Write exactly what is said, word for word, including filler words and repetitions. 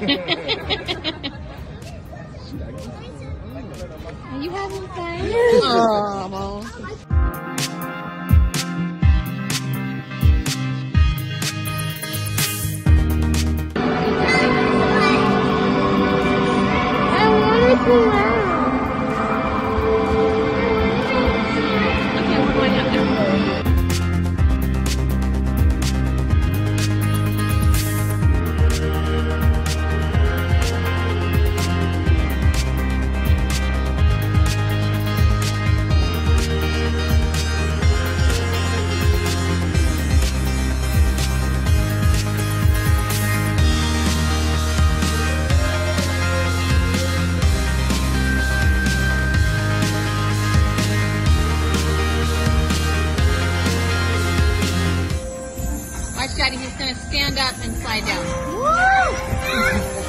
Are you having fun? Oh, I want to go out. Okay, we're going out there. Watch Daddy, he's gonna stand up and slide down. Woo!